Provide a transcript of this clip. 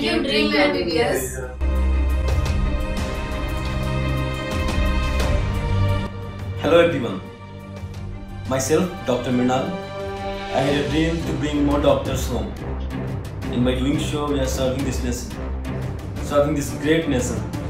Thank you, Dream Mbbs. Hello everyone. Myself, Dr. Mrinal. I had a dream to bring more doctors home. In my doing show, we are serving this nation, serving this great nation.